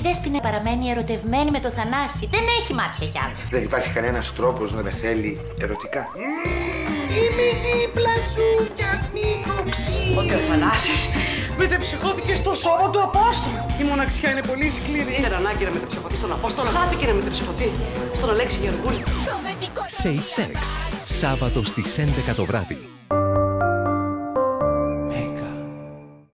Δέσποινα παραμένει ερωτευμένη με το Θανάση. Δεν έχει μάτια κι άλλο. Δεν υπάρχει κανένας τρόπος να με θέλει ερωτικά. Είμαι δίπλα σου κι ας μην το ξέρεις. Ότι ο Θανάσης μετεψυχώθηκε στο σώμα του Απόστολου. Η μοναξιά είναι πολύ σκληρή. Είχε ανάγκη να μετεψυχωθεί στον Απόστολο. Χάθηκε να μετεψυχωθεί στον Αλέξη Γεωργούλη. Safe Sex. Σάββατο στις 11 το βράδυ.